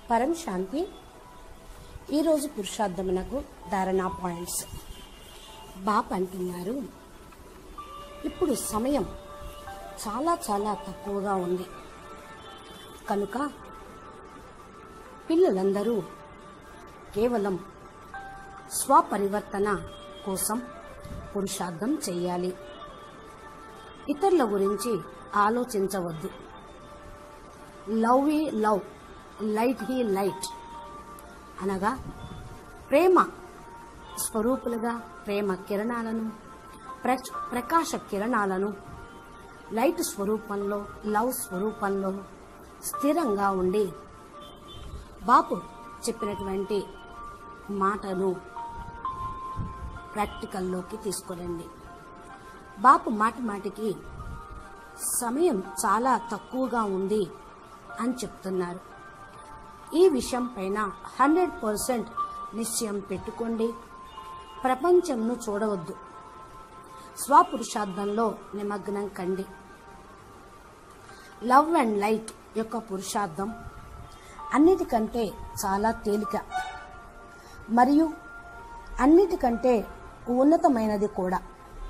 పరం శాంతి ఈరోజు పురుషార్థమునకు ధారణా పాయింట్స్. బాప్ అంటున్నారు, ఇప్పుడు సమయం చాలా చాలా తక్కువగా ఉంది కనుక పిల్లలందరూ కేవలం స్వపరివర్తన కోసం పురుషార్థం చేయాలి. ఇతరుల గురించి ఆలోచించవద్దు. Love he love, light he light అనగా ప్రేమ స్వరూపులుగా ప్రేమ కిరణాలను, ప్రకాశ కిరణాలను లైట్ స్వరూపంలో, లవ్ స్వరూపంలో స్థిరంగా ఉండి బాపు చెప్పినటువంటి మాటను ప్రాక్టికల్లోకి తీసుకురండి. బాపు మాటికి సమయం చాలా తక్కువగా ఉంది అని చెప్తున్నారు. ఈ విషయం పైన 100% నిశ్చయం పెట్టుకోండి. ప్రపంచంను చూడవద్దు, స్వపురుషార్థంలో నిమగ్నం కండి. లవ్ అండ్ లైట్ యొక్క పురుషార్థం అన్నిటికంటే చాలా తేలిక మరియు అన్నిటికంటే ఉన్నతమైనది కూడా.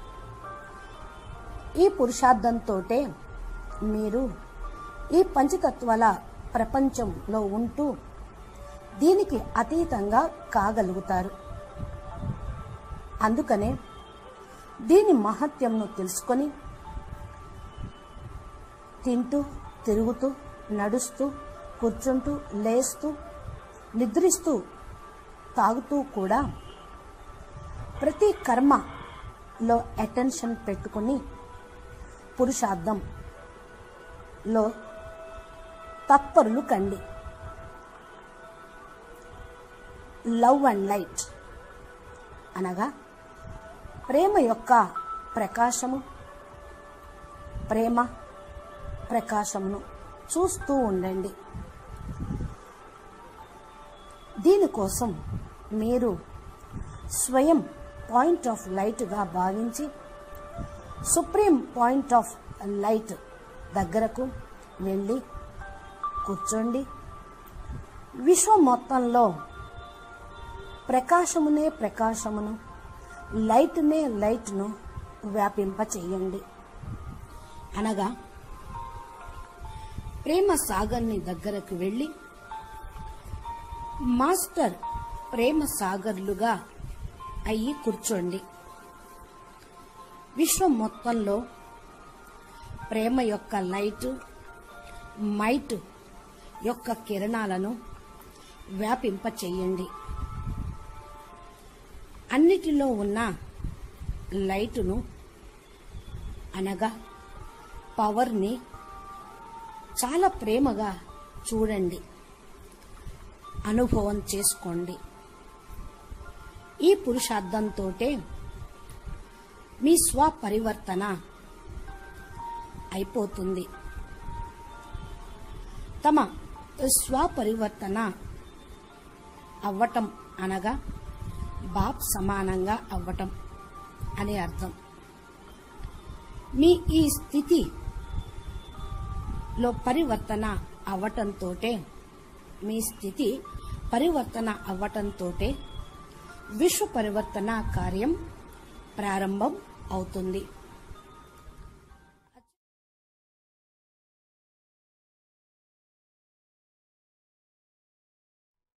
ఈ పురుషార్థంతోటే మీరు ఈ పంచతత్వాల ప్రపంచంలో ఉంటూ దీనికి అతీతంగా కాగలుగుతారు. అందుకనే దీని మహత్యంను తెలుసుకొని తింటూ, తిరుగుతూ, నడుస్తూ, కూర్చుంటూ, లేస్తూ, నిద్రిస్తూ, తాగుతూ కూడా ప్రతి కర్మలో అటెన్షన్ పెట్టుకుని పురుషార్థంలో తత్పరులు కండి. లవ్ అండ్ లైట్ అనగా ప్రేమ యొక్క ప్రకాశము, ప్రేమ ప్రకాశమును చూస్తూ ఉండండి. దీనికోసం మీరు స్వయం పాయింట్ ఆఫ్ లైట్గా భావించి సుప్రీం పాయింట్ ఆఫ్ లైట్ దగ్గరకు వెళ్ళి కూర్చోండి. విశ్వం మొత్తంలో ప్రకాశమునే ప్రకాశమును, లైట్నే లైట్ను వ్యాపింప చేయండి. అనగా ప్రేమ సాగర్ని దగ్గరకు వెళ్ళి మాస్టర్ ప్రేమ సాగర్లుగా అయ్యి కూర్చోండి. విశ్వం మొత్తంలో ప్రేమ యొక్క లైట్, మైట్ యొక్క కిరణాలను వ్యాపింప చేయండి. అన్నిటిలో ఉన్న లైటును అనగా పవర్ని చాలా ప్రేమగా చూడండి, అనుభవం చేసుకోండి. ఈ పురుషార్థంతోటే మీ స్వపరివర్తన అయిపోతుంది. తమ స్వపరివర్తన అవ్వటం అనగా బాప్ సమానంగా అవ్వటం అని అర్థం. మీ ఈ స్థితిలో పరివర్తన అవ్వటంతోటే, మీ స్థితి పరివర్తన అవ్వటంతోటే విశ్వ పరివర్తన కార్యం ప్రారంభం అవుతుంది.